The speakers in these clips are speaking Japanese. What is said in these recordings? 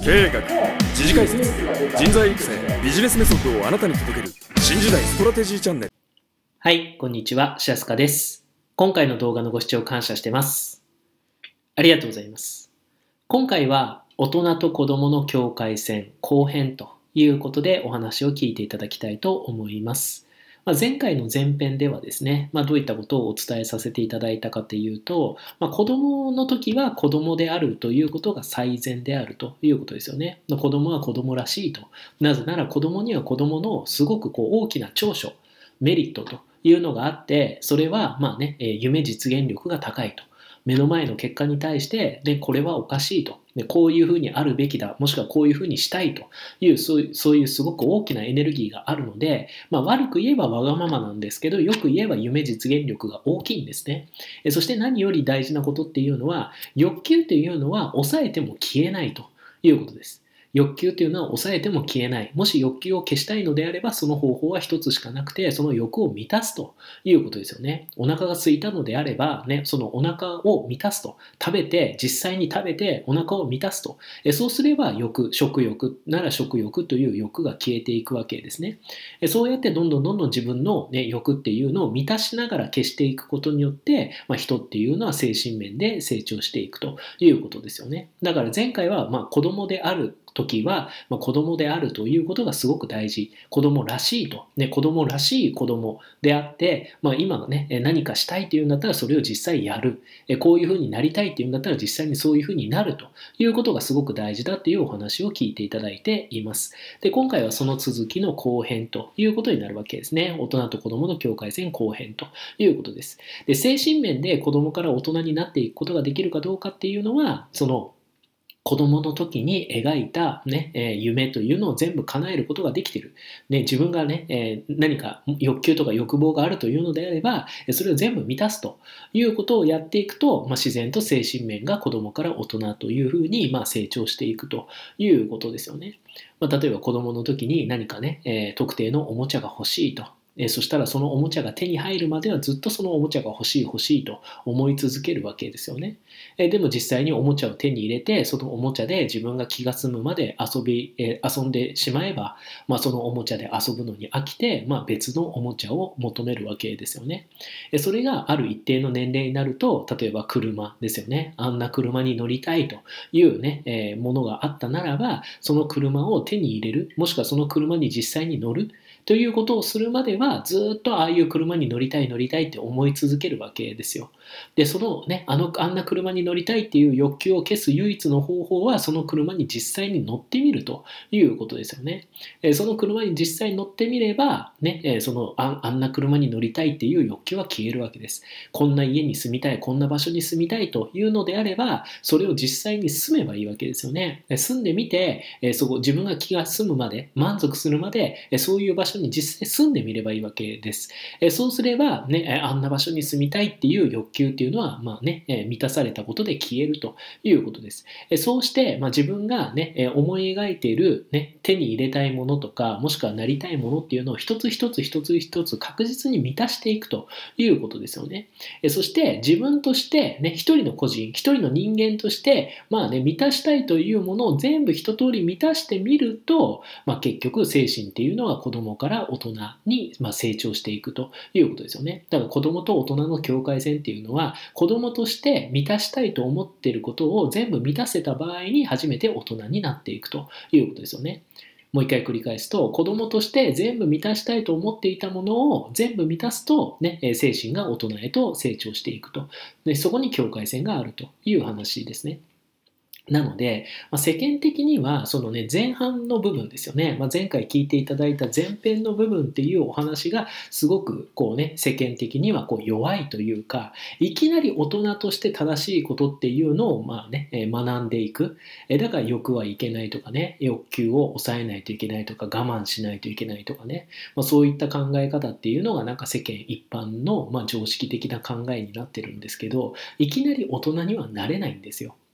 経営学、時事解説、人材育成、ビジネスメソッドをあなたに届ける新時代ストラテジーチャンネル。 はい、こんにちは、しゃすかです。今回の動画のご視聴感謝してます。ありがとうございます。今回は大人と子供の境界線後編ということでお話を聞いていただきたいと思います。前回の前編ではですね、どういったことをお伝えさせていただいたかというと、子供の時は子供であるということが最善であるということですよね。子供は子供らしいと。なぜなら子供には子供のすごく大きな長所、メリットというのがあって、それは夢実現力が高いと。目の前の結果に対して、これはおかしいと。こういうふうにあるべきだ。もしくはこういうふうにしたいという、そういうすごく大きなエネルギーがあるので、悪く言えばわがままなんですけど、よく言えば夢実現力が大きいんですね。そして何より大事なことっていうのは、欲求っていうのは抑えても消えないということです。欲求というのは抑えても消えない。もし欲求を消したいのであれば、その方法は一つしかなくて、その欲を満たすということですよね。お腹が空いたのであれば、そのお腹を満たすと。実際に食べてお腹を満たすと。そうすれば食欲なら食欲という欲が消えていくわけですね。そうやってどんどん自分の、欲っていうのを満たしながら消していくことによって、人っていうのは精神面で成長していくということですよね。だから前回は子供である時は、子供であるということがすごく大事。子供らしいと。子供らしい子供であって、今の何かしたいというんだったらそれを実際やる。こういうふうになりたいっていうんだったら実際にそういうふうになるということがすごく大事だというお話を聞いていただいています。で、今回はその続きの後編ということになるわけですね。大人と子供の境界線後編ということです。で、精神面で子供から大人になっていくことができるかどうかっていうのは、その子供の時に描いた、夢というのを全部叶えることができている。自分が何か欲求とか欲望があるというのであれば、それを全部満たすということをやっていくと、自然と精神面が子供から大人というふうに、成長していくということですよね。例えば子供の時に何か特定のおもちゃが欲しいと。そしたらそのおもちゃが手に入るまではずっとそのおもちゃが欲しいと思い続けるわけですよね。でも実際におもちゃを手に入れて、そのおもちゃで自分が気が済むまで遊んでしまえば、そのおもちゃで遊ぶのに飽きて、別のおもちゃを求めるわけですよね。それがある一定の年齢になると、例えば車ですよね。あんな車に乗りたいというものがあったならば、その車を手に入れる、もしくはその車に実際に乗るということをするまでは、ずっとああいう車に乗りたいって思い続けるわけですよ。で、そのあんな車に乗りたいっていう欲求を消す唯一の方法は、その車に実際に乗ってみるということですよね。その車に実際に乗ってみれば、あんな車に乗りたいっていう欲求は消えるわけです。こんな家に住みたい、こんな場所に住みたいというのであれば、それを実際に住めばいいわけですよね。住んでみて、自分が気が済むまで、満足するまで、そういう場所に実際住んでみればいいわけです。そうすれば、あんな場所に住みたいっていう欲求っていうのは、満たされたことで消えるということです。そうして、自分が思い描いている手に入れたいものとか、もしくはなりたいものっていうのを一つ一つ確実に満たしていくということですよね。そして自分として一人の個人、一人の人間として、満たしたいというものを全部一通り満たしてみると、結局精神っていうのは子供から大人に成長していくということですよね。だから子供と大人の境界線っていうのは、子供として満たしたいと思っていることを全部満たせた場合に初めて大人になっていくということですよね。もう一回繰り返すと、子供として全部満たしたいと思っていたものを全部満たすと、精神が大人へと成長していくと。そこに境界線があるという話ですね。なので、世間的にはその前半の部分ですよね。前回聞いていただいた前編の部分っていうお話がすごく世間的には弱いというか、いきなり大人として正しいことっていうのを学んでいく。だから欲はいけないとか欲求を抑えないといけないとか、我慢しないといけないとかそういった考え方っていうのが世間一般の常識的な考えになってるんですけど、いきなり大人にはなれないんですよ。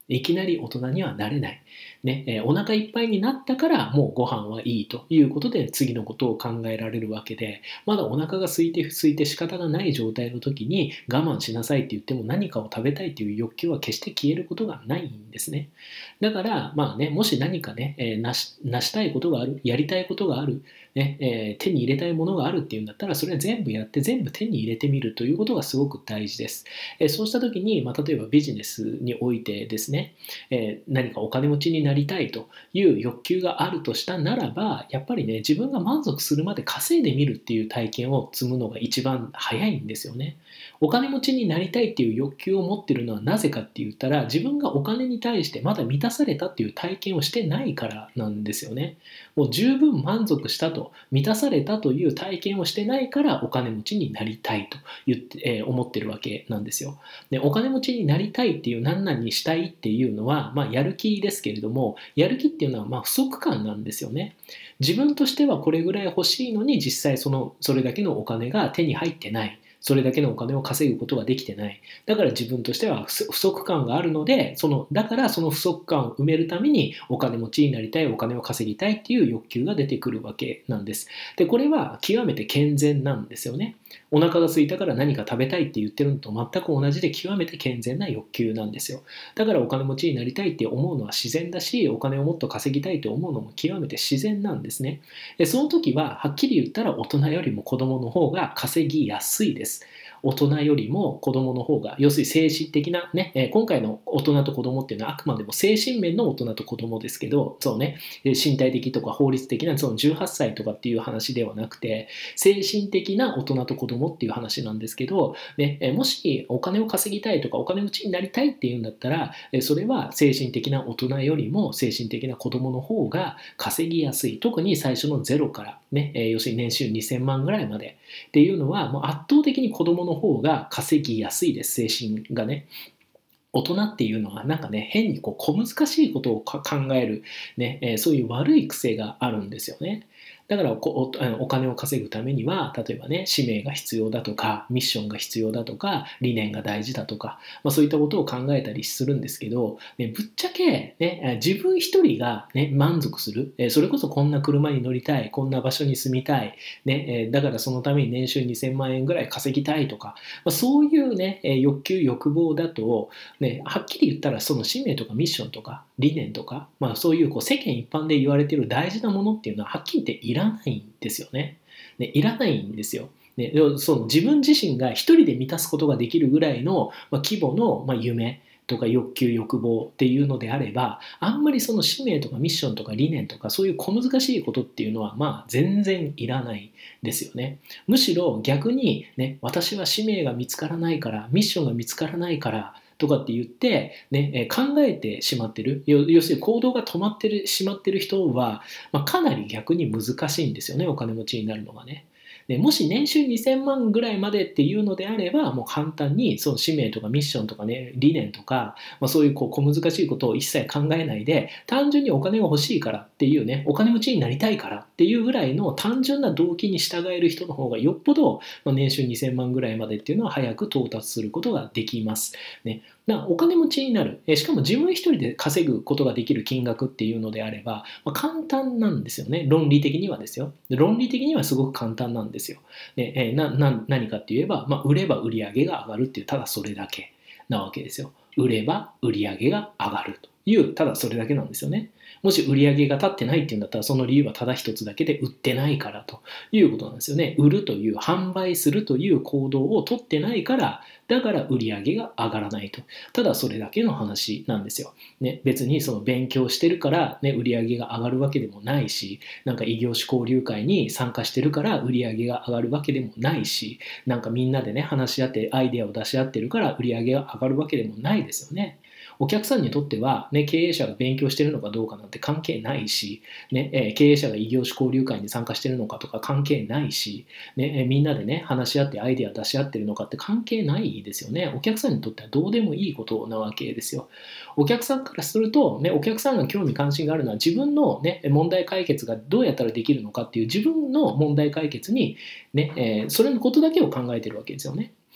いきなり大人にはなれない。ね、お腹いっぱいになったからもうご飯はいいということで次のことを考えられるわけで、まだお腹が空いて仕方がない状態の時に我慢しなさいって言っても何かを食べたいという欲求は決して消えることがないんですね。だからまあね、もし何かね、成したいことがある、やりたいことがある、ね、手に入れたいものがあるっていうんだったら、それは全部やって全部手に入れてみるということがすごく大事です。そうした時に、例えばビジネスにおいてですね、何かお金持ちになりたいという欲求があるとしたならば、やっぱりね、自分が満足するまで稼いでみるっていう体験を積むのが一番早いんですよね。お金持ちになりたいっていう欲求を持ってるのはなぜかって言ったら、自分がお金に対してまだ満たされたっていう体験をしてないからなんですよね。もう十分満足したと、満たされたという体験をしてないからお金持ちになりたいと言って、思ってるわけなんですよ。で、お金持ちになりたいっていう、何々にしたいっていうのは、やる気ですけれども、やる気っていうのは不足感なんですよね。自分としてはこれぐらい欲しいのに、実際それだけのお金が手に入ってない。それだけのお金を稼ぐことができてない。だから自分としては不足感があるので、だからその不足感を埋めるためにお金持ちになりたい、お金を稼ぎたいっていう欲求が出てくるわけなんです。で、これは極めて健全なんですよね。お腹が空いたから何か食べたいって言ってるのと全く同じで極めて健全な欲求なんですよ。だからお金持ちになりたいって思うのは自然だし、お金をもっと稼ぎたいと思うのも極めて自然なんですね。で、その時ははっきり言ったら大人よりも子供の方が稼ぎやすいです。大人よりも子供の方が、要するに精神的なね、今回の大人と子供っていうのはあくまでも精神面の大人と子供ですけど、そうね、身体的とか法律的なその18歳とかっていう話ではなくて、精神的な大人と子供っていう話なんですけど、ね、もしお金を稼ぎたいとかお金持ちになりたいっていうんだったら、それは精神的な大人よりも精神的な子供の方が稼ぎやすい。特に最初のゼロからね、要するに年収2000万ぐらいまでっていうのはもう圧倒的に子供の方が稼ぎやすいです、精神がね。大人っていうのはなんかね、変に小難しいことを考える、ね、そういう悪い癖があるんですよね。だからお金を稼ぐためには、例えばね、使命が必要だとか、ミッションが必要だとか、理念が大事だとか、そういったことを考えたりするんですけど、ね、ぶっちゃけ、ね、自分一人が、ね、満足する、それこそこんな車に乗りたい、こんな場所に住みたい、ね、だからそのために年収2000万円ぐらい稼ぎたいとか、そういうね、欲求、欲望だと、ね、はっきり言ったらその使命とかミッションとか理念とか、そういう世間一般で言われている大事なものっていうのははっきり言っていらないんですよね。いらないんですよ。ね、その自分自身が一人で満たすことができるぐらいの、規模の、夢とか欲求欲望っていうのであれば、あんまりその使命とかミッションとか理念とかそういう小難しいことっていうのは全然いらないですよね。むしろ逆にね、私は使命が見つからないからミッションが見つからないからとかって言って、ね、考えてしまってる、要するに行動が止まってしまってる人は、かなり逆に難しいんですよね、お金持ちになるのがね。でもし年収2000万ぐらいまでっていうのであれば、もう簡単にその使命とかミッションとかね、理念とか、そういう小難しいことを一切考えないで、単純にお金が欲しいからっていうね、お金持ちになりたいからっていうぐらいの単純な動機に従える人の方がよっぽど、年収2000万ぐらいまでっていうのは早く到達することができます。ね、お金持ちになる、しかも自分一人で稼ぐことができる金額っていうのであれば、簡単なんですよね。論理的にはですよ。論理的にはすごく簡単なんですよ。何かって言えば、売れば売り上げが上がるっていう、ただそれだけなわけですよ。売れば売り上げが上がるという、ただそれだけなんですよね。もし売り上げが立ってないっていうんだったら、その理由はただ一つだけで売ってないからということなんですよね。売るという、販売するという行動を取ってないから、だから売り上げが上がらないと。ただそれだけの話なんですよ。ね、別にその勉強してるから、ね、売り上げが上がるわけでもないし、なんか異業種交流会に参加してるから売り上げが上がるわけでもないし、なんかみんなでね、話し合ってアイデアを出し合ってるから売り上げが上がるわけでもないですよね。お客さんにとっては、ね、経営者が勉強してるのかどうかなんて関係ないし、ね、経営者が異業種交流会に参加してるのかとか関係ないし、ね、みんなでね、話し合ってアイデア出し合ってるのかって関係ないですよね。お客さんにとってはどうでもいいことなわけですよ。お客さんからすると、ね、お客さんが興味関心があるのは自分の、ね、問題解決がどうやったらできるのかっていう自分の問題解決に、ね、それのことだけを考えてるわけですよね。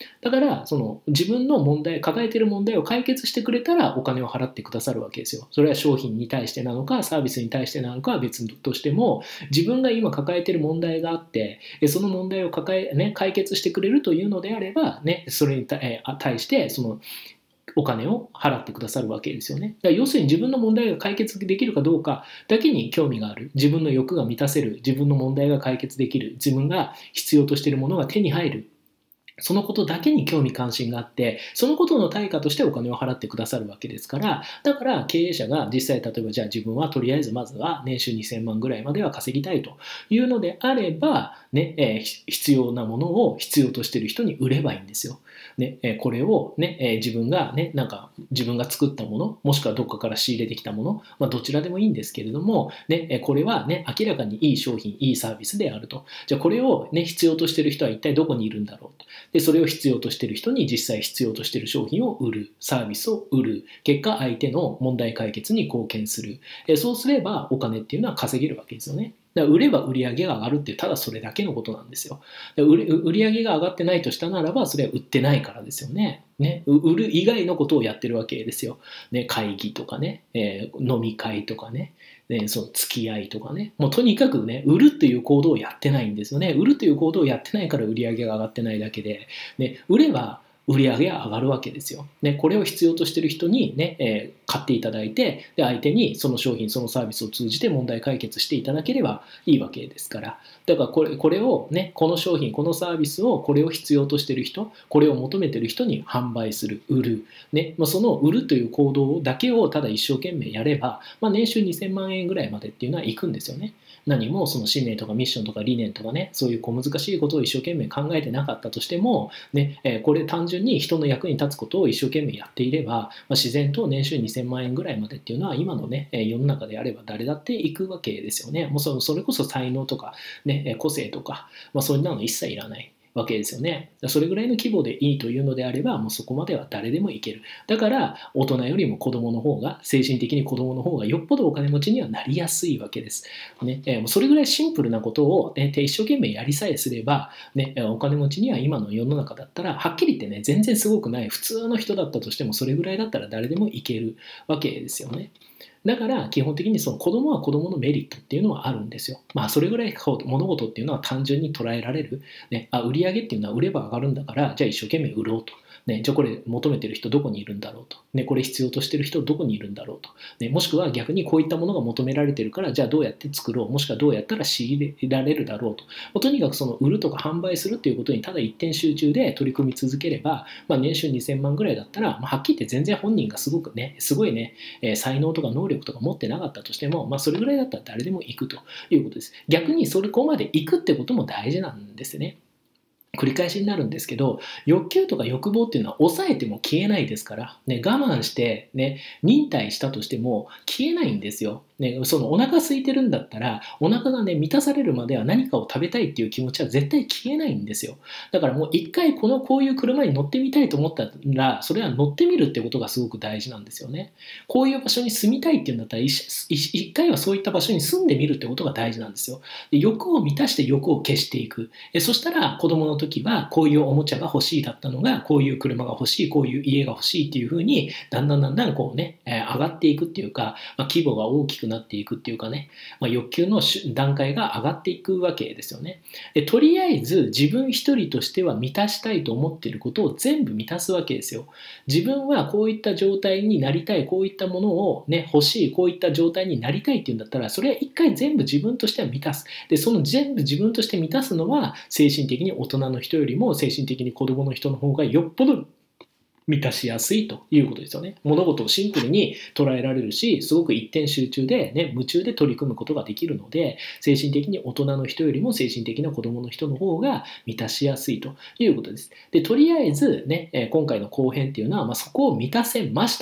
だからその自分の抱えている問題を解決してくれたらお金を払ってくださるわけですよ。それは商品に対してなのかサービスに対してなのかは別としても、自分が今抱えている問題があって、その問題を解決してくれるというのであれば、それに対してそのお金を払ってくださるわけですよね。だから要するに自分の問題が解決できるかどうかだけに興味がある、自分の欲が満たせる、自分の問題が解決できる、自分が必要としているものが手に入る、そのことだけに興味関心があって、そのことの対価としてお金を払ってくださるわけですから、だから経営者が実際例えばじゃあ自分はとりあえずまずは年収2000万ぐらいまでは稼ぎたいというのであれば、必要なものを必要としている人に売ればいいんですよ。これを、自分が作ったもの、もしくはどっかから仕入れてきたもの、どちらでもいいんですけれども、これは、明らかにいい商品、いいサービスであると。じゃあこれを、必要としている人は一体どこにいるんだろうと。でそれを必要としている人に実際必要としている商品を売る、サービスを売る、結果相手の問題解決に貢献する。そうすればお金っていうのは稼げるわけですよね。だから売れば売り上げが上がるっていう、ただそれだけのことなんですよ。売り上げが上がってないとしたならば、それは売ってないからですよね。売る以外のことをやってるわけですよ。会議とかね、飲み会とかね、その付き合いとかね、もうとにかくね、売るっていう行動をやってないんですよね。売るという行動をやってないから売り上げが上がってないだけで、売れば売り上げが上がるわけですよ。これを必要としている人に、買っていただいて、で相手にその商品そのサービスを通じて問題解決していただければいいわけですから。だからこれをこの商品このサービスをこれを必要としている人、これを求めている人に販売する、売る、その売るという行動だけをただ一生懸命やれば、年収2000万円ぐらいまでっていうのはいくんですよね。何もその使命とかミッションとか理念とかね、そういう小難しいことを一生懸命考えてなかったとしても、これ単純に人の役に立つことを一生懸命やっていれば、自然と年収2000万円ぐらいまでっていうのは今のね、世の中であれば誰だっていくわけですよね。もうそれこそ才能とか、個性とか、そういうの一切いらないわけですよね。それぐらいの規模でいいというのであれば、もうそこまでは誰でもいける。だから大人よりも子供の方が、精神的に子供の方がよっぽどお金持ちにはなりやすいわけです。それぐらいシンプルなことを、一生懸命やりさえすれば、お金持ちには今の世の中だったら、はっきり言ってね、全然すごくない普通の人だったとしても、それぐらいだったら誰でもいけるわけですよね。だから基本的にその子供は子供のメリットっていうのはあるんですよ。それぐらい物事っていうのは単純に捉えられる。売り上げっていうのは売れば上がるんだから、じゃあ一生懸命売ろうと。じゃあこれ求めてる人どこにいるんだろうと。これ必要としてる人どこにいるんだろうと。もしくは逆にこういったものが求められてるから、じゃあどうやって作ろう。もしくはどうやったら仕入れられるだろうと。とにかくその売るとか販売するっていうことにただ一点集中で取り組み続ければ、年収2000万ぐらいだったら、はっきり言って全然本人がすごいね、才能とか能力とか持ってなかったとしても、それぐらいだったら誰でも行くということです。逆にそこまで行くってことも大事なんですね。繰り返しになるんですけど、欲求とか欲望っていうのは抑えても消えないですから、我慢して、忍耐したとしても消えないんですよ。そのお腹空いてるんだったら、お腹が満たされるまでは何かを食べたいっていう気持ちは絶対消えないんですよ。だからもう一回こういう車に乗ってみたいと思ったら、それは乗ってみるってことがすごく大事なんですよね。こういう場所に住みたいっていうんだったら、一回はそういった場所に住んでみるってことが大事なんですよ。で、欲を満たして欲を消していく。そしたら子供の時はこういうおもちゃが欲しいだったのが、こういう車が欲しい、こういう家が欲しいっていう風にだんだんこうね、上がっていくっていうか、規模が大きくなっていくっていうかね、欲求の段階が上がっていくわけですよね。で、とりあえず自分一人としては満たしたいと思っていることを全部満たすわけですよ。自分はこういった状態になりたい、こういったものを欲しい、こういった状態になりたいっていうんだったら、それは一回全部自分としては満たす。で、その全部自分として満たすのは、精神的に大人の人よりも精神的に子供の人の方がよっぽど満たしやすいということですよね。物事をシンプルに捉えられるし、すごく一点集中で、夢中で取り組むことができるので、精神的に大人の人よりも精神的な子供の人の方が満たしやすいということです。で、とりあえず今回の後編っていうのは、そこを満たせましたと。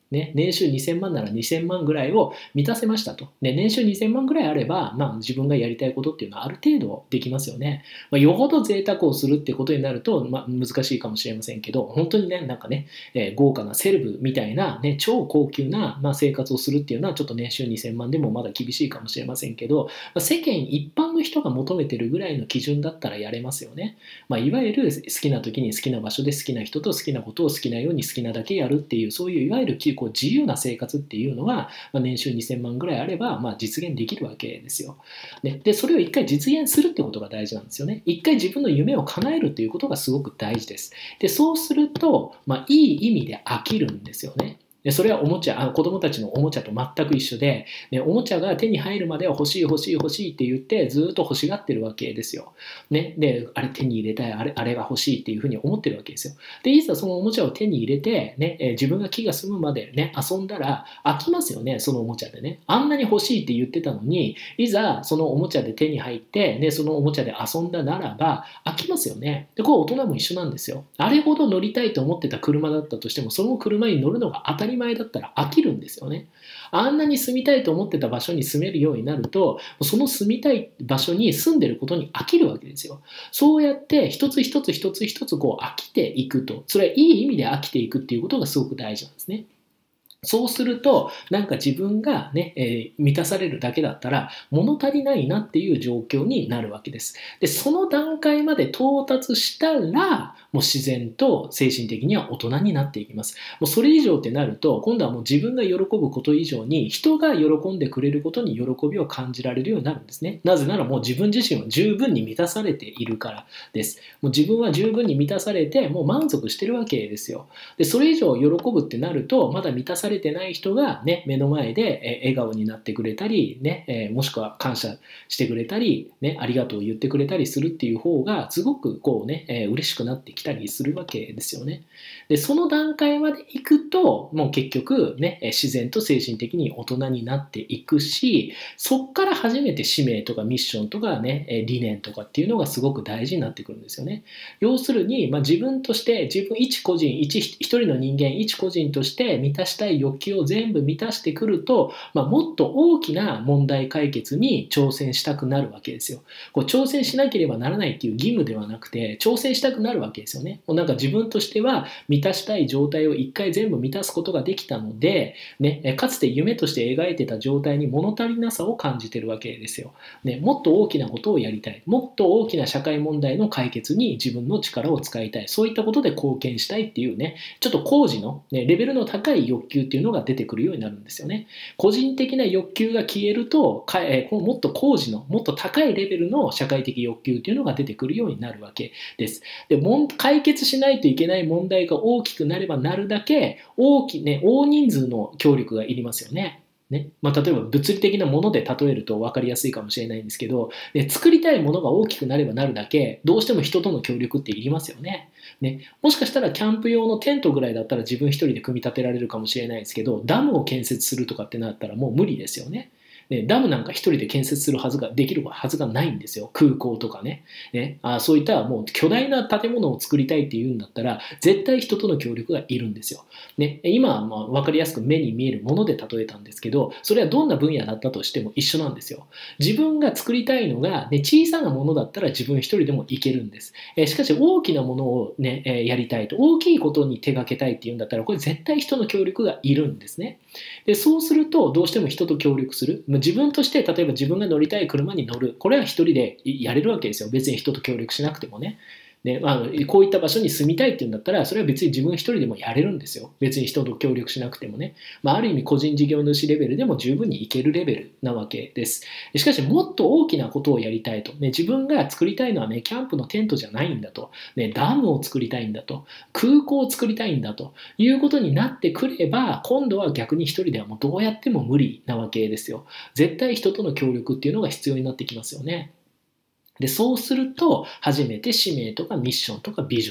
ね、年収2000万なら2000万ぐらいを満たせましたと。ね、年収2000万ぐらいあれば、自分がやりたいことっていうのはある程度できますよね。よほど贅沢をするってことになると、難しいかもしれませんけど、本当にね、なんかね、豪華なセレブみたいな、ね、超高級な、生活をするっていうのは、ちょっと年収2000万でもまだ厳しいかもしれませんけど、世間一般の人が求めてるぐらいの基準だったらやれますよね。いわゆる好きな時に好きな場所で好きな人と好きなことを好きなように好きなだけやるっていう、そういういわゆるこう自由な生活っていうのは、年収2000万ぐらいあれば、実現できるわけですよ。で、それを一回実現するってことが大事なんですよね。一回自分の夢を叶えるっていうことがすごく大事です。で、そうすると、いい意味で飽きるんですよね。で、それはおもちゃ、子供たちのおもちゃと全く一緒で、ね、おもちゃが手に入るまでは欲しい欲しい欲しいって言ってずっと欲しがってるわけですよ。ね、で、あれ手に入れたい、あれが欲しいっていうふうに思ってるわけですよ。で、いざそのおもちゃを手に入れて、ね、自分が気が済むまでね、遊んだら飽きますよね、そのおもちゃでね。あんなに欲しいって言ってたのに、いざそのおもちゃで手に入って、ね、そのおもちゃで遊んだならば飽きますよね。で、これ大人も一緒なんですよ。あれほど乗りたいと思ってた車だったとしても、その車に乗るのが当たり前だったら飽きるんですよね。あんなに住みたいと思ってた場所に住めるようになると、その住みたい場所に住んでることに飽きるわけですよ。そうやって一つ一つ一つ一つこう飽きていくと、それはいい意味で飽きていくっていうことがすごく大事なんですね。そうすると、なんか自分がね、満たされるだけだったら、物足りないなっていう状況になるわけです。で、その段階まで到達したら、もう自然と精神的には大人になっていきます。もうそれ以上ってなると、今度はもう自分が喜ぶこと以上に、人が喜んでくれることに喜びを感じられるようになるんですね。なぜならもう自分自身は十分に満たされているからです。もう自分は十分に満たされて、もう満足してるわけですよ。で、それ以上喜ぶってなると、まだ満たされてない人がね、目の前で笑顔になってくれたり、ね、もしくは感謝してくれたり、ね、ありがとうを言ってくれたりするっていう方が、すごくこうね、嬉しくなってきたりするわけですよね。で、その段階まで行くと、もう結局ね、自然と精神的に大人になっていくし、そっから初めて使命とかミッションとかね、理念とかっていうのがすごく大事になってくるんですよね。要するに、自分として、一個人、一人の人間、一個人として満たしたい欲求を全部満たしてくると、もっと大きな問題解決に挑戦したくなるわけですよ。こう挑戦しなければならないっていう義務ではなくて、挑戦したくなるわけですよね。もうなんか自分としては満たしたい状態を一回全部満たすことができたので、ね、かつて夢として描いてた状態に物足りなさを感じてるわけですよ。ね、もっと大きなことをやりたい。もっと大きな社会問題の解決に自分の力を使いたい。そういったことで貢献したいっていうね、ちょっと高次の、レベルの高い欲求っていうのが出てくるようになるんですよね。個人的な欲求が消えると、もっと高次の、もっと高いレベルの社会的欲求っていうのが出てくるようになるわけです。で、解決しないといけない問題が大きくなればなるだけ、大人数の協力がいりますよね。ね、例えば物理的なもので例えると分かりやすいかもしれないんですけど、作りたいものが大きくなればなるだけ、どうしても人との協力っていりますよね。もしかしたらキャンプ用のテントぐらいだったら自分一人で組み立てられるかもしれないですけど、ダムを建設するとかってなったらもう無理ですよね。ダムなんか一人で建設するはずが、できるはずがないんですよ。空港とかね。そういったもう巨大な建物を作りたいっていうんだったら、絶対人との協力がいるんですよ。今は分かりやすく目に見えるもので例えたんですけど、それはどんな分野だったとしても一緒なんですよ。自分が作りたいのが、小さなものだったら自分一人でもいけるんです。しかし大きなものをやりたいと、大きいことに手がけたいっていうんだったら、これ絶対人の協力がいるんですね。で、そうするとどうしても人と協力する。自分として例えば自分が乗りたい車に乗る。これは一人でやれるわけですよ。別に人と協力しなくてもね。こういった場所に住みたいっていうんだったら、それは別に自分一人でもやれるんですよ。別に人と協力しなくてもね。ある意味個人事業主レベルでも十分にいけるレベルなわけです。しかしもっと大きなことをやりたいと。自分が作りたいのはキャンプのテントじゃないんだと。ダムを作りたいんだと。空港を作りたいんだということになってくれば、今度は逆に一人ではもうどうやっても無理なわけですよ。絶対人との協力っていうのが必要になってきますよね。で、そうすると初めて使命とかミッションとかビジョンっ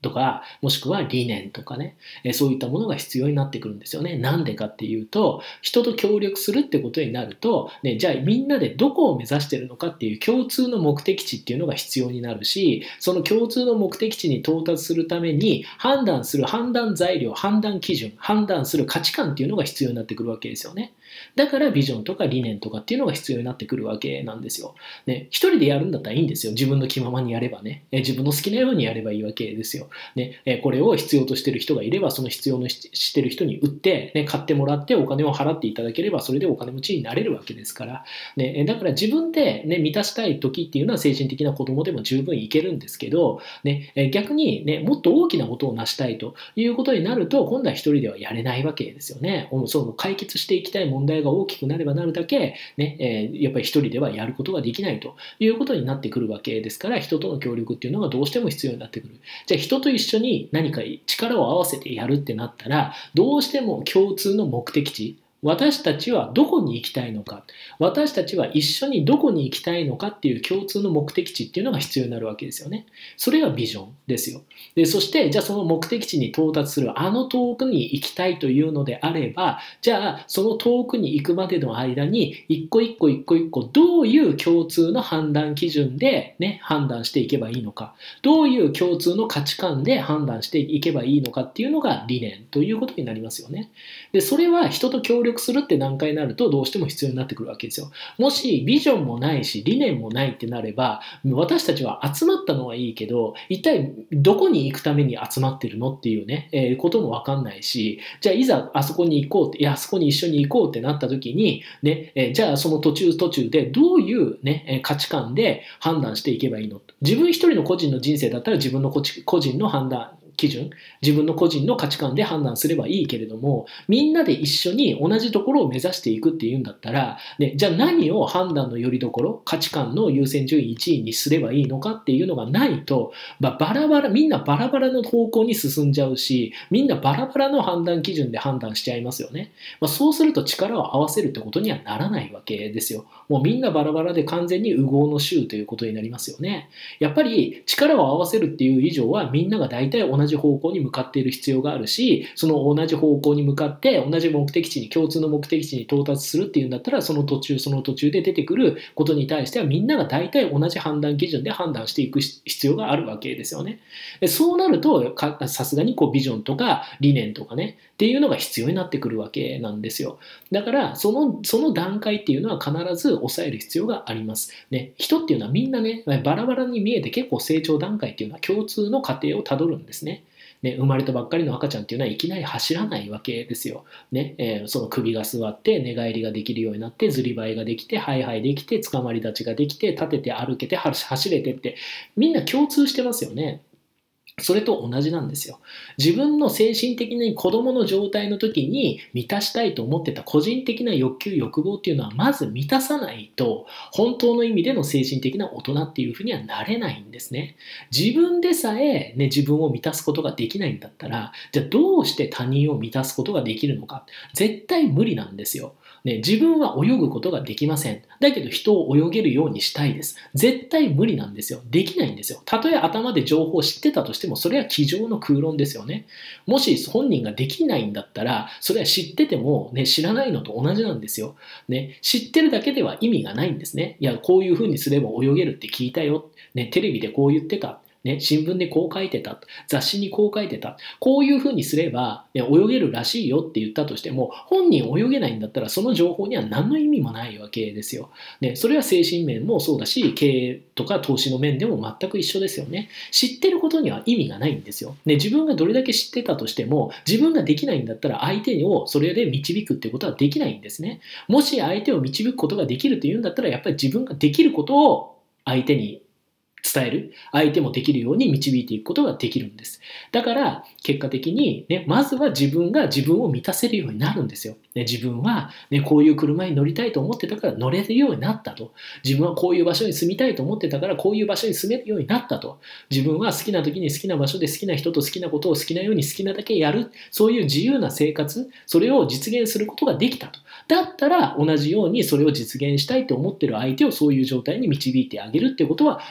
とか、もしくは理念とかね、そういったものが必要になってくるんですよね。なんでかっていうと、人と協力するってことになると、ね、じゃあみんなでどこを目指してるのかっていう共通の目的地っていうのが必要になるし、その共通の目的地に到達するために判断する判断材料、判断基準、判断する価値観っていうのが必要になってくるわけですよね。だからビジョンとか理念とかっていうのが必要になってくるわけなんですよ。ね、一人でやるんだったらいいんですよ。自分の気ままにやればね。自分の好きなようにやればいいわけですよ。ね、これを必要としてる人がいれば、その必要のしてる人に売って、ね、買ってもらってお金を払っていただければ、それでお金持ちになれるわけですから。ね、だから自分で、ね、満たしたい時っていうのは精神的な子供でも十分いけるんですけど、ね、逆に、ね、もっと大きなことを成したいということになると、今度は一人ではやれないわけですよね。そう解決していきたい問題が大きくなればなるだけ、ね、やっぱり一人ではやることができないということになってくるわけですから、人との協力っていうのがどうしても必要になってくる。じゃあ人と一緒に何か力を合わせてやるってなったら、どうしても共通の目的地、私たちはどこに行きたいのか、私たちは一緒にどこに行きたいのかっていう共通の目的地っていうのが必要になるわけですよね。それがビジョンですよ。で、そしてじゃあその目的地に到達するあの遠くに行きたいというのであれば、じゃあその遠くに行くまでの間に一個一個一個一個どういう共通の判断基準で、ね、判断していけばいいのか、どういう共通の価値観で判断していけばいいのかっていうのが理念ということになりますよね。で、それは人と協力するって段階になるとどうしても必要になってくるわけですよ。もしビジョンもないし理念もないってなれば、私たちは集まったのはいいけど、一体どこに行くために集まってるのっていうね、こともわかんないし、じゃあいざあそこに行こうって、いや、あそこに一緒に行こうってなった時に、ね、じゃあその途中でどういうね、価値観で判断していけばいいの？自分一人の個人の人生だったら自分の個人の判断基準、自分の個人の価値観で判断すればいいけれども、みんなで一緒に同じところを目指していくっていうんだったら、ね、じゃあ何を判断のよりどころ、価値観の優先順位1位にすればいいのかっていうのがないと、みんなバラバラの方向に進んじゃうし、みんなバラバラの判断基準で判断しちゃいますよね。そうすると力を合わせるってことにはならないわけですよ。もうみんなバラバラで完全に右往の衆ということになりますよね。やっぱり力を合わせるっていう以上は、みんなが大体同じ方向に向かっている必要があるし、その同じ方向に向かって同じ目的地に、共通の目的地に到達するっていうんだったら、その途中で出てくることに対してはみんなが大体同じ判断基準で判断していく必要があるわけですよね。でそうなるとさすがにビジョンとか理念とかねっていうのが必要になってくるわけなんですよ。だからその段階っていうのは必ず抑える必要があります。ね、人っていうのはみんなね、バラバラに見えて結構成長段階っていうのは共通の過程をたどるんですね。ね、生まれたばっかりの赤ちゃんっていうのはいきなり走らないわけですよ。ね、その首が座って寝返りができるようになって、ずりばいができて、ハイハイできて、つかまり立ちができて、立てて歩けて、走れてってみんな共通してますよね。それと同じなんですよ。自分の精神的に子供の状態の時に満たしたいと思ってた個人的な欲求、欲望っていうのはまず満たさないと、本当の意味での精神的な大人っていうふうにはなれないんですね。自分でさえ、ね、自分を満たすことができないんだったら、じゃあどうして他人を満たすことができるのか。絶対無理なんですよ。ね、自分は泳ぐことができません。だけど人を泳げるようにしたいです。絶対無理なんですよ。できないんですよ。たとえ頭で情報を知ってたとしても、それは机上の空論ですよね。もし本人ができないんだったら、それは知ってても、ね、知らないのと同じなんですよ。ね、知ってるだけでは意味がないんですね。いや、こういうふうにすれば泳げるって聞いたよ。ね、テレビでこう言ってた。ね、新聞でこう書いてた、雑誌にこう書いてた、こういうふうにすれば、ね、泳げるらしいよって言ったとしても、本人泳げないんだったらその情報には何の意味もないわけですよ。ね、それは精神面もそうだし、経営とか投資の面でも全く一緒ですよね。知ってることには意味がないんですよ。ね、自分がどれだけ知ってたとしても、自分ができないんだったら相手をそれで導くってことはできないんですね。もし相手を導くことができるというんだったら、やっぱり自分ができることを相手に伝える、相手もできるように導いていくことができるんです。だから結果的に、ね、まずは自分が自分を満たせるようになるんですよ。ね、自分は、ね、こういう車に乗りたいと思ってたから乗れるようになったと。自分はこういう場所に住みたいと思ってたからこういう場所に住めるようになったと。自分は好きな時に好きな場所で好きな人と好きなことを好きなように好きなだけやる。そういう自由な生活、それを実現することができたと。だったら同じようにそれを実現したいと思っている相手をそういう状態に導いてあげるってことは十分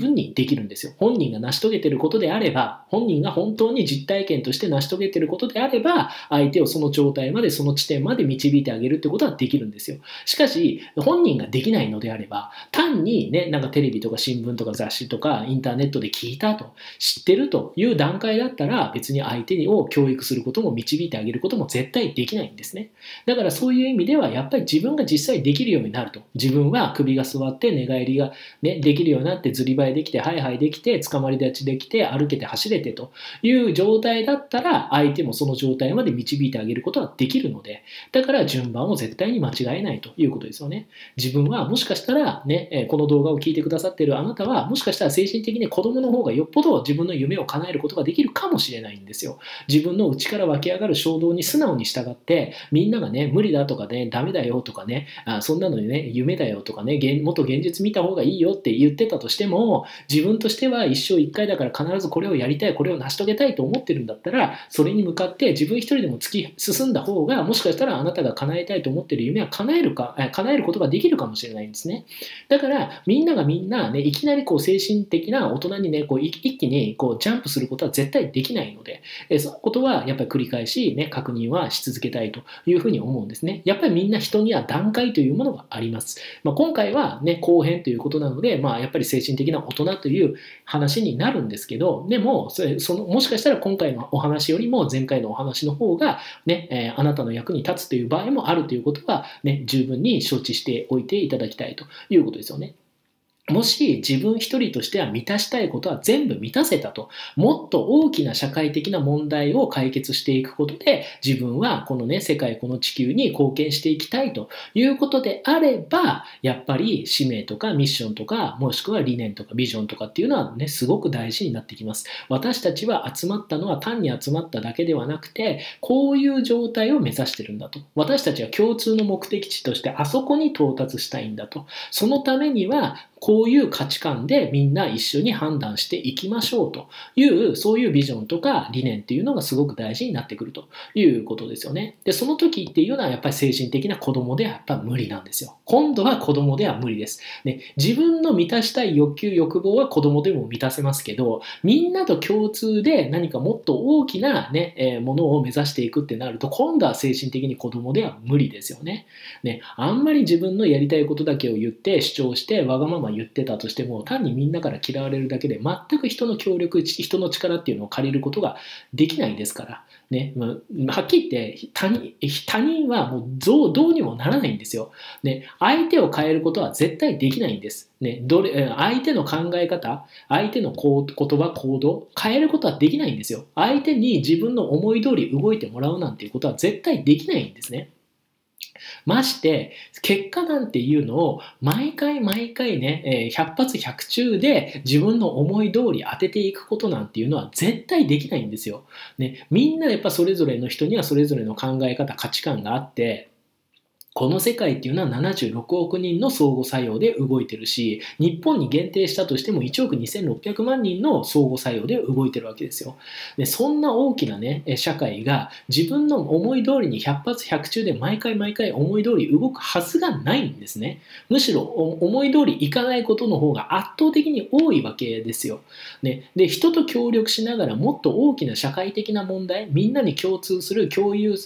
分にできるんですよ。本人が成し遂げていることであれば、本人が本当に実体験として成し遂げていることであれば、相手をその状態まで、その地点まで導いてあげるってことはできるんですよ。しかし、本人ができないのであれば、単にね、なんかテレビとか新聞とか雑誌とかインターネットで聞いたと、知ってるという段階だったら、別に相手を教育することも導いてあげることも絶対できないんですね。だからそういう意味では、やっぱり自分が実際できるようになると。自分は首が座って寝返りが、ね、できるようになって、ずりばいできて、ハイハイできて、捕まり立ちできて、歩けて走れてという状態だったら、相手もその状態まで導いてあげることはできるので、だから順番を絶対に間違えないということですよね。自分はもしかしたらね、この動画を聞いてくださっているあなたは、もしかしたら精神的に子供の方がよっぽど自分の夢を叶えることができるかもしれないんですよ。自分の内から湧き上がる衝動に素直に従って、みんながね、無理だとかね、ダメだよとかね、そんなのにね、夢だよとかね、もっと現実見た方がいいよって言ってたとしても、自分としては一生一回だから必ずこれをやりたい、これを成し遂げたいと思ってるんだったら、それに向かって自分一人でも突き進んだ方が、もしかしたらあなたが叶えたいと思っている夢は叶えることができるかもしれないんですね。だからみんながみんなね、いきなりこう精神的な大人にね、こう一気にこうジャンプすることは絶対できないので、そのことはやっぱり繰り返しね、確認はし続けたいというふうに思うんですね。やっぱりみんな人には段階というものがあります。今回はね、後編ということなので、やっぱり精神的な大人という話になるんですけど、でももしかしたら今回のお話よりも前回のお話の方がね、あなたの役に立つという場合もあるということはね、十分に承知しておいていただきたいということですよね。もし自分一人としては満たしたいことは全部満たせたと、もっと大きな社会的な問題を解決していくことで、自分はこのね、世界、この地球に貢献していきたいということであれば、やっぱり使命とかミッションとか、もしくは理念とかビジョンとかっていうのはね、すごく大事になってきます。私たちは集まったのは単に集まっただけではなくて、こういう状態を目指してるんだと。私たちは共通の目的地としてあそこに到達したいんだと。そのためには、こういう価値観でみんな一緒に判断していきましょうという、そういうビジョンとか理念っていうのがすごく大事になってくるということですよね。で、その時っていうのはやっぱり精神的な子供ではやっぱ無理なんですよ。今度は子供では無理です。ね、自分の満たしたい欲求、欲望は子供でも満たせますけど、みんなと共通で何かもっと大きなね、ものを目指していくってなると、今度は精神的に子供では無理ですよね。ね、あんまり自分のやりたいことだけを言って主張してわがまま言ってたとしても、単にみんなから嫌われるだけで全く人の協力、人の力っていうのを借りることができないですから、ね、はっきり言って他人はもうどうにもならないんですよ。ね、相手を変えることは絶対できないんです。ね、相手の考え方、相手の言葉、行動、変えることはできないんですよ。相手に自分の思い通り動いてもらうなんていうことは絶対できないんですね。まして、結果なんていうのを毎回ね、100発100中で自分の思い通り当てていくことなんていうのは絶対できないんですよ。ね、みんなやっぱそれぞれの人にはそれぞれの考え方、価値観があって、この世界っていうのは76億人の相互作用で動いてるし、日本に限定したとしても1億2600万人の相互作用で動いてるわけですよ。で、そんな大きなね、社会が自分の思い通りに100発100中で毎回思い通り動くはずがないんですね。むしろ思い通りいかないことの方が圧倒的に多いわけですよ。ね、で、人と協力しながらもっと大きな社会的な問題、みんなに共通する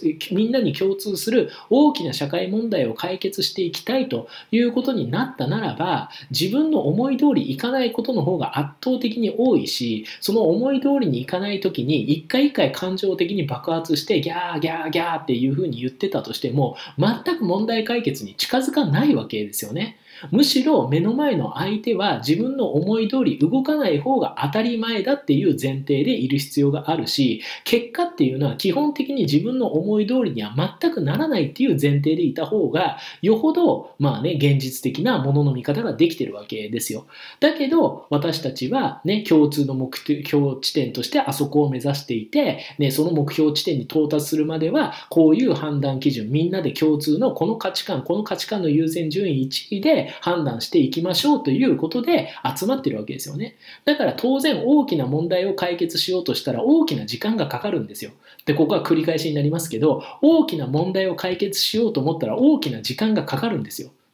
大きな社会問題を解決していきたいということになったならば、自分の思い通りいかないことの方が圧倒的に多いし、その思い通りにいかない時に一回感情的に爆発してギャーギャーギャーっていうふうに言ってたとしても、全く問題解決に近づかないわけですよね。むしろ目の前の相手は自分の思い通り動かない方が当たり前だっていう前提でいる必要があるし、結果っていうのは基本的に自分の思い通りには全くならないっていう前提でいた方がよほど現実的なものの見方ができてるわけですよ。だけど私たちはね、共通の目標地点としてあそこを目指していて、ね、その目標地点に到達するまではこういう判断基準、みんなで共通のこの価値観の優先順位1位で判断していきましょうということで集まってるわけですよね。だから当然大きな問題を解決しようとしたら大きな時間がかかるんですよ。で、ここは繰り返しになりますけど、大きな問題を解決しようと思ったら大きな時間がかかるんですよ。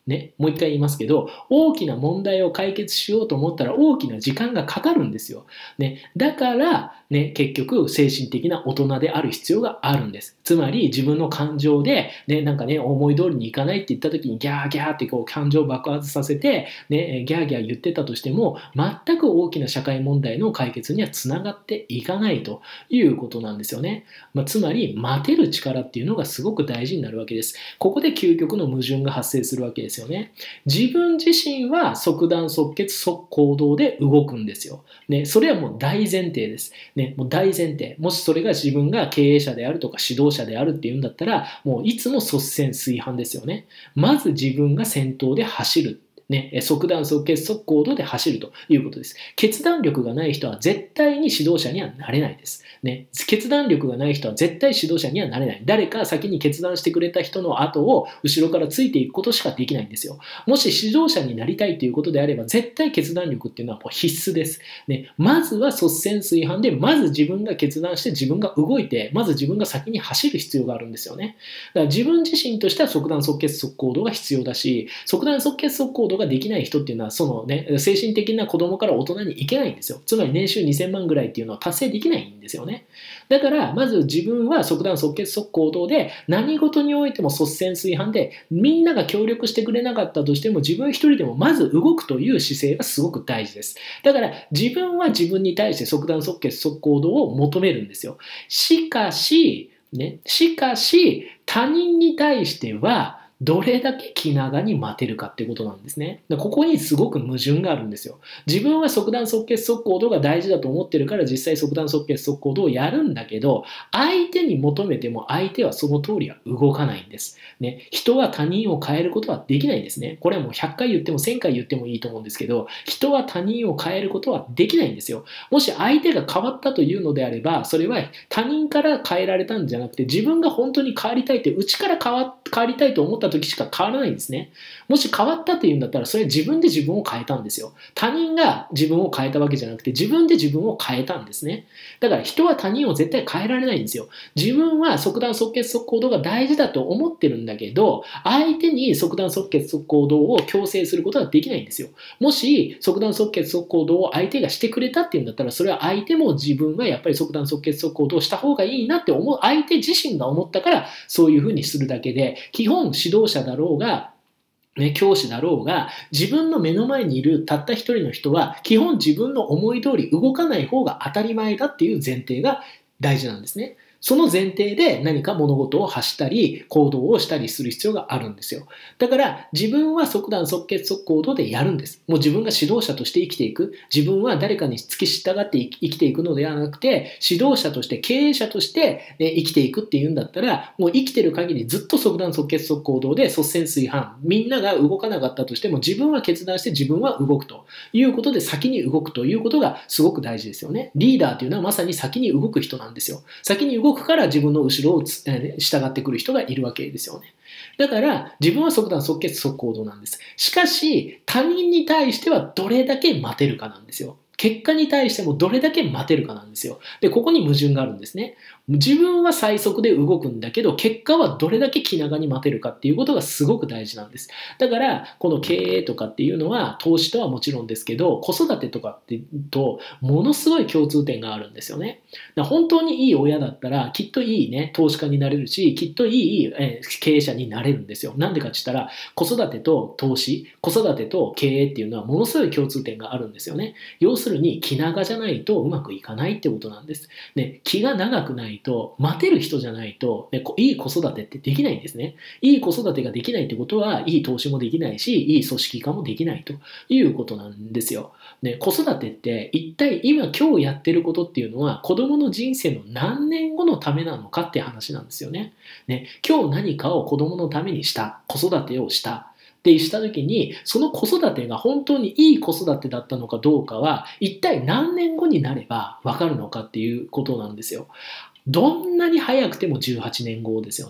ね、もう一回言いますけど、大きな問題を解決しようと思ったら大きな時間がかかるんですよ。ね、だから、ね、結局精神的な大人である必要があるんです。つまり自分の感情で、ね、なんかね、思い通りにいかないって言った時にギャーギャーってこう感情を爆発させて、ね、ギャーギャー言ってたとしても、全く大きな社会問題の解決にはつながっていかないということなんですよね。つまり、待てる力っていうのがすごく大事になるわけです。ここで究極の矛盾が発生するわけですよね。自分自身は即断即決即行動で動くんですよ。ね、それはもう大前提です。ね、もう大前提。もしそれが自分が経営者であるとか指導者であるっていうんだったら、もういつも率先垂範ですよね。まず自分が先頭で走る。ね、即断即決即行動で走るということです。決断力がない人は絶対に指導者にはなれないです。ね、決断力がない人は絶対指導者にはなれない。誰か先に決断してくれた人の後を後ろからついていくことしかできないんですよ。もし指導者になりたいということであれば、絶対決断力っていうのはもう必須です。ね、まずは率先垂範で、まず自分が決断して自分が動いて、まず自分が先に走る必要があるんですよね。だから自分自身としては即断即決即行動が必要だし、即断即決即行動ができない人っていうのは、そのね、精神的な子供から大人に行けないんですよ。つまり年収2000万ぐらいっていうのは達成できないんですよね。だから、まず自分は即断即決即行動で、何事においても率先垂範で、みんなが協力してくれなかったとしても、自分一人でもまず動くという姿勢がすごく大事です。だから、自分は自分に対して即断即決即行動を求めるんですよ。しかし、他人に対しては、どれだけ気長に待てるかっていうことなんですね。ここにすごく矛盾があるんですよ。自分は即断即決即行動が大事だと思ってるから実際即断即決即行動をやるんだけど、相手に求めても相手はその通りは動かないんです。ね、人は他人を変えることはできないんですね。これはもう100回言っても1000回言ってもいいと思うんですけど、人は他人を変えることはできないんですよ。もし相手が変わったというのであれば、それは他人から変えられたんじゃなくて、自分が本当に変わりたいって内から変わりたいと思った時しか変わらないんですね。もし変わったっていうんだったら、それは自分で自分を変えたんですよ。他人が自分を変えたわけじゃなくて、自分で自分を変えたんですね。だから人は他人を絶対変えられないんですよ。自分は即断即決即行動が大事だと思ってるんだけど、相手に即断即決即行動を強制することはできないんですよ。もし即断即決即行動を相手がしてくれたっていうんだったら、それは相手も自分はやっぱり即断即決即行動をした方がいいなって思う、相手自身が思ったからそういうふうにするだけで、基本指導者だろうが、ね、教師だろうが、自分の目の前にいるたった一人の人は、基本自分の思い通り動かない方が当たり前だっていう前提が大事なんですね。その前提で何か物事を発したり行動をしたりする必要があるんですよ。だから自分は即断即決即行動でやるんです。もう自分が指導者として生きていく。自分は誰かに付き従って生きていくのではなくて、指導者として経営者として、ね、生きていくっていうんだったら、もう生きてる限りずっと即断即決即行動で率先垂範。みんなが動かなかったとしても自分は決断して自分は動くということで先に動くということがすごく大事ですよね。リーダーというのはまさに先に動く人なんですよ。先に動くから自分の後ろを従ってくる人がいるわけですよね。だから自分は即断即決即行動なんです。しかし他人に対してはどれだけ待てるかなんですよ。結果に対してもどれだけ待てるかなんですよ。で、ここに矛盾があるんですね。自分は最速で動くんだけど、結果はどれだけ気長に待てるかっていうことがすごく大事なんです。だから、この経営とかっていうのは、投資とはもちろんですけど、子育てとかってと、ものすごい共通点があるんですよね。本当にいい親だったら、きっといいね、投資家になれるし、きっといい経営者になれるんですよ。なんでかって言ったら、子育てと投資、子育てと経営っていうのはものすごい共通点があるんですよね。要するに、気長じゃないとうまくいかないってことなんです。ね、気が長くないと、待てる人じゃないと、ね、いい子育てってできないんですね。いい子育てができないってことは、いい投資もできないし、いい組織化もできないということなんですよ。ね、子育てって一体今日やってることっていうのは、子供の人生の何年後のためなのかって話なんですよね。ね、今日何かを子供のためにした、子育てをした。ってした時に、その子育てが本当にいい子育てだったのかどうかは、一体何年後になれば分かるのかっていうことなんですよ。どんなに早くても18年後ですよね。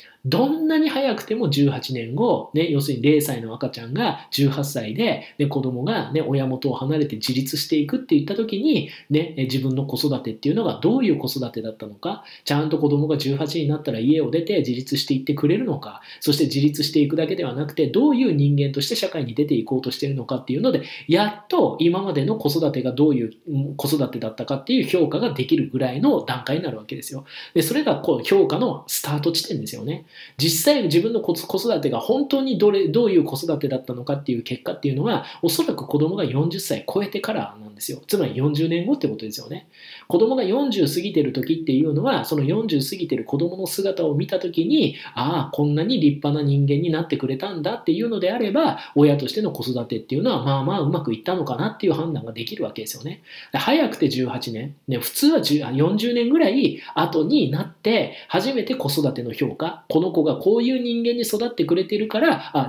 どんなに早くても18年後、要するに0歳の赤ちゃんが18歳で、子供が、親元を離れて自立していくっていった時に、自分の子育てっていうのがどういう子育てだったのか、ちゃんと子供が18になったら家を出て自立していってくれるのか、そして自立していくだけではなくて、どういう人間として社会に出ていこうとしているのかっていうので、やっと今までの子育てがどういう子育てだったかっていう評価ができるぐらいの段階になるわけですよ。で、それが評価のスタート地点ですよね。実際自分の子育てが本当にどういう子育てだったのかっていう結果っていうのは、おそらく子供が40歳超えてからなんですよ。つまり40年後ってことですよね。子供が40過ぎてる時っていうのは、その40過ぎてる子供の姿を見た時に、ああ、こんなに立派な人間になってくれたんだっていうのであれば、親としての子育てっていうのはまあまあうまくいったのかなっていう判断ができるわけですよね。早くて18年、普通は40年ぐらい後になって初めて子育ての評価、この子がこういう人間に育ってくれてるから、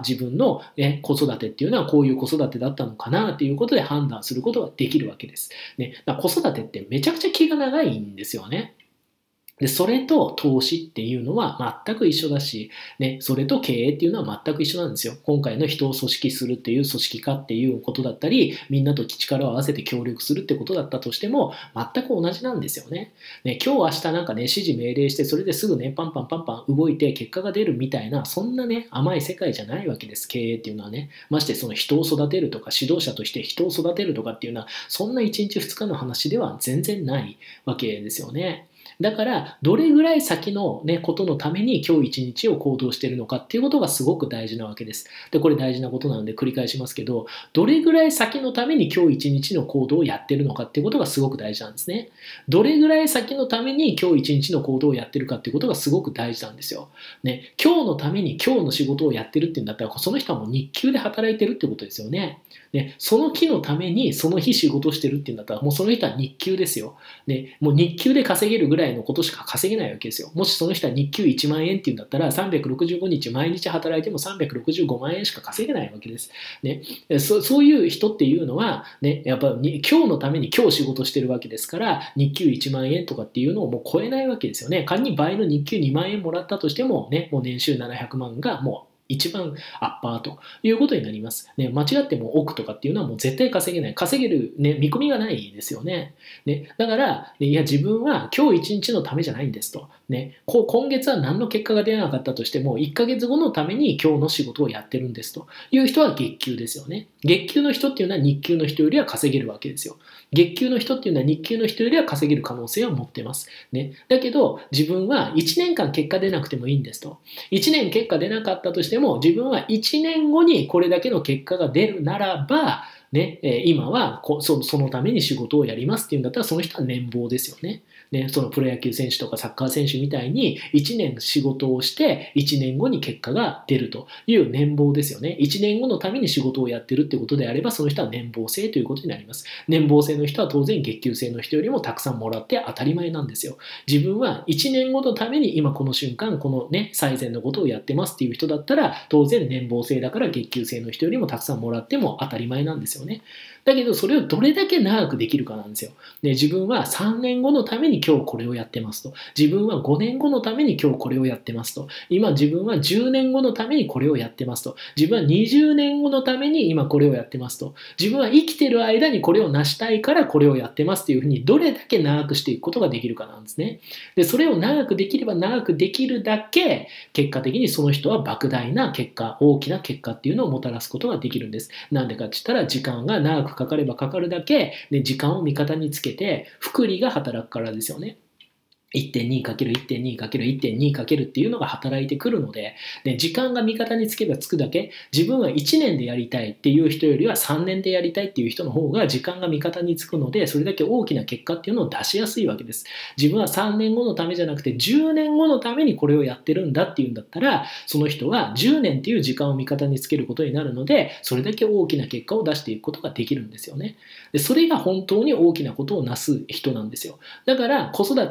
自分の、子育てっていうのはこういう子育てだったのかなっていうことで判断することができるわけです。だから子育てってめちゃくちゃ気が長いんですよね。で、それと投資っていうのは全く一緒だし、それと経営っていうのは全く一緒なんですよ。今回の人を組織するっていう組織化っていうことだったり、みんなと力を合わせて協力するってことだったとしても、全く同じなんですよね。今日明日なんか指示命令して、それですぐパンパン動いて結果が出るみたいな、そんな甘い世界じゃないわけです。経営っていうのはね。ましてその人を育てるとか、指導者として人を育てるとかっていうのは、そんな1日2日の話では全然ないわけですよね。だから、どれぐらい先の、ことのために今日一日を行動しているのかっていうことがすごく大事なわけです。で、これ大事なことなので繰り返しますけど、どれぐらい先のために今日一日の行動をやってるのかっていうことがすごく大事なんですね。どれぐらい先のために今日一日の行動をやってるかっていうことがすごく大事なんですよ。今日のために今日の仕事をやってるっていうんだったら、その人はもう日給で働いてるってことですよね。その日のためにその日仕事してるっていうんだったら、もうその人は日給ですよ。もう日給で稼げるぐらいのことしか稼げないわけですよ。もしその人は日給1万円っていうんだったら、365日毎日働いても365万円しか稼げないわけです。そういう人っていうのは、やっぱり今日のために今日仕事してるわけですから、日給1万円とかっていうのをもう超えないわけですよね。仮に倍の日給2万円もらったとしても、もう年収700万がもう一番アッパーということになります。間違っても億とかっていうのはもう絶対稼げない。稼げる、見込みがないですよね。だから、いや自分は今日一日のためじゃないんですと。今月は何の結果が出なかったとしても、1ヶ月後のために今日の仕事をやってるんですという人は月給ですよね。月給の人っていうのは日給の人よりは稼げるわけですよ。月給の人っていうのは日給の人よりは稼げる可能性を持ってます。だけど、自分は1年間結果出なくてもいいんですと。1年結果出なかったとしても、自分は1年後にこれだけの結果が出るならば、今はそのために仕事をやりますっていうんだったら、その人は年俸ですよね。そのプロ野球選手とかサッカー選手みたいに1年仕事をして1年後に結果が出るという年俸ですよね。1年後のために仕事をやってるってことであれば、その人は年俸制ということになります。年俸制の人は当然月給制の人よりもたくさんもらって当たり前なんですよ。自分は1年後のために今この瞬間この最善のことをやってますっていう人だったら、当然年俸制だから月給制の人よりもたくさんもらっても当たり前なんですよね。だけどそれをどれだけ長くできるかなんですよ。自分は3年後のために今日これをやってますと。自分は5年後のために今日これをやってますと。今自分は10年後のためにこれをやってますと。自分は20年後のために今これをやってますと。自分は生きてる間にこれを成したいからこれをやってますっていうふうに、どれだけ長くしていくことができるかなんですね。で、それを長くできれば長くできるだけ、結果的にその人は莫大な結果、大きな結果っていうのをもたらすことができるんです。なんでかって言ったら、時間が長くかかればかかるだけ、時間を味方につけて複利が働くからですよね。1.2×1.2×1.2× っていうのが働いてくるので、時間が味方につけばつくだけ、自分は1年でやりたいっていう人よりは3年でやりたいっていう人の方が時間が味方につくので、それだけ大きな結果っていうのを出しやすいわけです。自分は3年後のためじゃなくて10年後のためにこれをやってるんだっていうんだったら、その人は10年っていう時間を味方につけることになるので、それだけ大きな結果を出していくことができるんですよね。で、それが本当に大きなことをなす人なんですよ。だから子育て考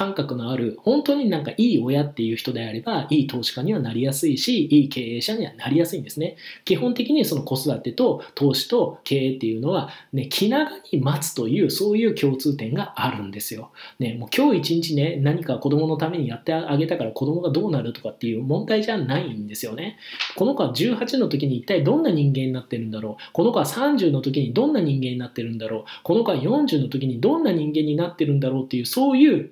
感覚のある、本当になんかいい親っていう人であれば、いい投資家にはなりやすいし、いい経営者にはなりやすいんですね。基本的にその子育てと投資と経営っていうのは、ね、気長に待つという、そういう共通点があるんですよ。ね、もう今日一日ね、何か子供のためにやってあげたから子供がどうなるとかっていう問題じゃないんですよね。この子は18の時に一体どんな人間になってるんだろう。この子は30の時にどんな人間になってるんだろう。この子は40の時にどんな人間になってるんだろうっていう、そういう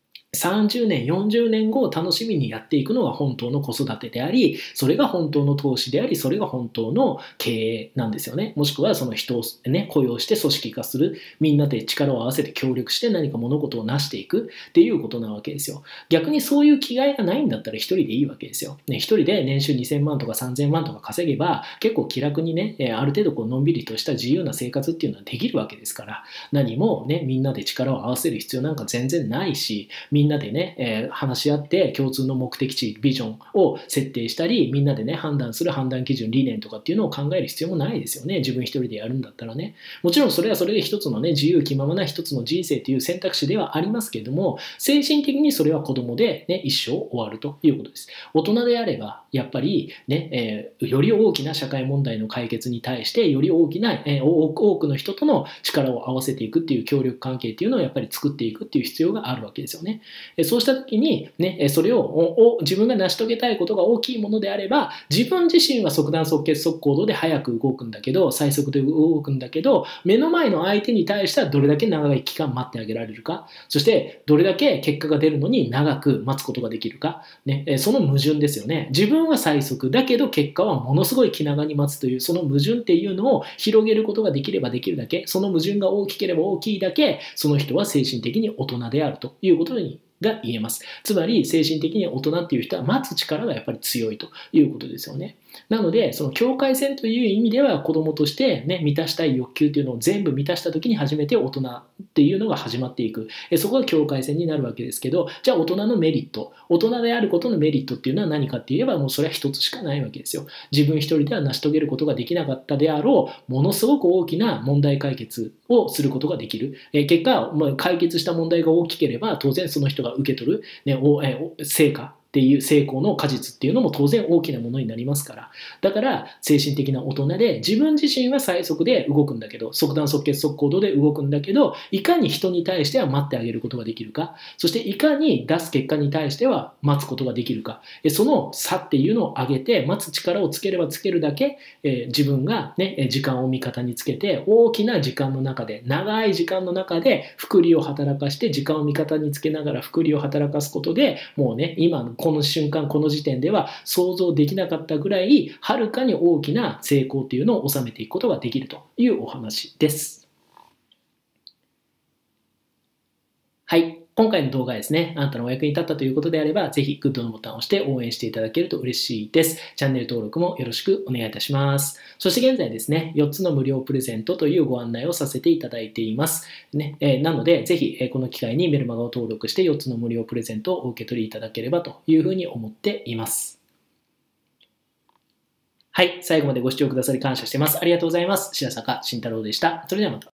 30年、40年後を楽しみにやっていくのが本当の子育てであり、それが本当の投資であり、それが本当の経営なんですよね。もしくはその人を、ね、雇用して組織化する、みんなで力を合わせて協力して何か物事を成していくっていうことなわけですよ。逆にそういう気概がないんだったら一人でいいわけですよ。ね、一人で年収2000万とか3000万とか稼げば結構気楽にね、ある程度こうのんびりとした自由な生活っていうのはできるわけですから、何もね、みんなで力を合わせる必要なんか全然ないし、みんなでね、話し合って共通の目的地、ビジョンを設定したり、みんなでね、判断する判断基準、理念とかっていうのを考える必要もないですよね。自分一人でやるんだったらね。もちろんそれはそれで一つのね、自由気ままな一つの人生という選択肢ではありますけれども、精神的にそれは子供でね、一生終わるということです。大人であれば、やっぱりね、より大きな社会問題の解決に対して、より大きな、多くの人との力を合わせていくっていう協力関係っていうのをやっぱり作っていくっていう必要があるわけですよね。そうした時に、ね、それを自分が成し遂げたいことが大きいものであれば、自分自身は即断即決即行動で早く動くんだけど、最速で動くんだけど、目の前の相手に対してはどれだけ長い期間待ってあげられるか、そしてどれだけ結果が出るのに長く待つことができるか、ね、その矛盾ですよね。自分は最速だけど結果はものすごい気長に待つという、その矛盾っていうのを広げることができればできるだけ、その矛盾が大きければ大きいだけ、その人は精神的に大人であるということが言えます。つまり精神的に大人っていう人は待つ力がやっぱり強いということですよね。なのでその境界線という意味では子供としてね、満たしたい欲求というのを全部満たした時に初めて大人っていうのが始まっていく。そこが境界線になるわけですけど、じゃあ大人のメリット、大人であることのメリットっていうのは何かって言えば、もうそれは一つしかないわけですよ。自分一人では成し遂げることができなかったであろうものすごく大きな問題解決をすることができる。結果、解決した問題が大きければ当然その人が受け取る、成果っていう成功の果実っていうのも当然大きなものになりますから。だから精神的な大人で、自分自身は最速で動くんだけど、即断即決即行動で動くんだけど、いかに人に対しては待ってあげることができるか、そしていかに出す結果に対しては待つことができるか、その差っていうのを上げて、待つ力をつければつけるだけ、自分がね、時間を味方につけて、大きな時間の中で、長い時間の中で複利を働かして、時間を味方につけながら複利を働かすことで、もうね、今のこの瞬間、この時点では想像できなかったぐらい、はるかに大きな成功っていうのを収めていくことができるというお話です。はい。今回の動画ですね、あなたのお役に立ったということであれば、ぜひグッドのボタンを押して応援していただけると嬉しいです。チャンネル登録もよろしくお願いいたします。そして現在ですね、4つの無料プレゼントというご案内をさせていただいています。なので、ぜひこの機会にメルマガを登録して4つの無料プレゼントをお受け取りいただければというふうに思っています。はい。最後までご視聴くださり感謝してます。ありがとうございます。白坂慎太郎でした。それではまた。